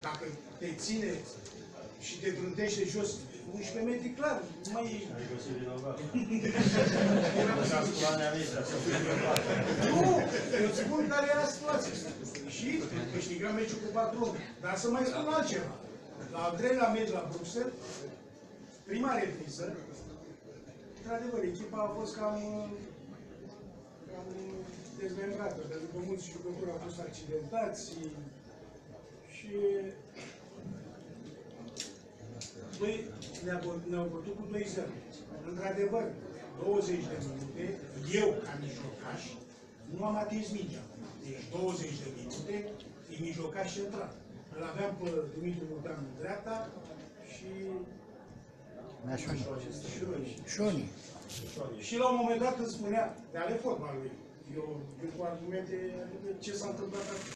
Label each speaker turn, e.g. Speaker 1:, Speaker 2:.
Speaker 1: Dacă te ține și te trântește jos 11 metri, clar, nu mai e...
Speaker 2: Adică se vinovat.
Speaker 1: Nu, eu îți spun care era situația. Și câștigăm meciul cu 4-1. Dar să mai spun altceva. La al treilea meci la Bruxelles, prima repriză, într-adevăr, echipa a fost cam dezmembrată, pentru că mulți jucători au fost accidentați și ne-au bătut cu 2-0. Într-adevăr, 20 de minute, eu, ca mijlocaș, nu am atins mingea. Deci 20 de minute, e mijlocaș central. Îl aveam pe Dumitru Mutean în dreapta și...
Speaker 3: Șoni.
Speaker 1: Și la un moment dat îmi spunea, de ale fotbalului, eu cu argumente, adică ce s-a întâmplat acum.